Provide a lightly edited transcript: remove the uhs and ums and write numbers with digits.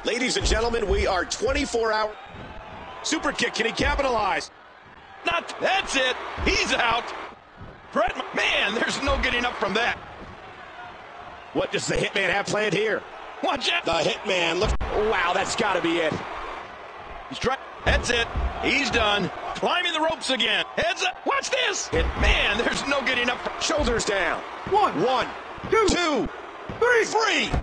Ladies and gentlemen, we are 24 hours. Super kick, can he capitalize? Not, that's it. He's out. Brett, man, there's no getting up from that. What does the Hitman have planned here? Watch out. The Hitman, look. Wow, that's got to be it. He's trying. That's it. He's done. Climbing the ropes again. Heads up. Watch this. Man, there's no getting up. Shoulders down. One, One, two, two, three. three.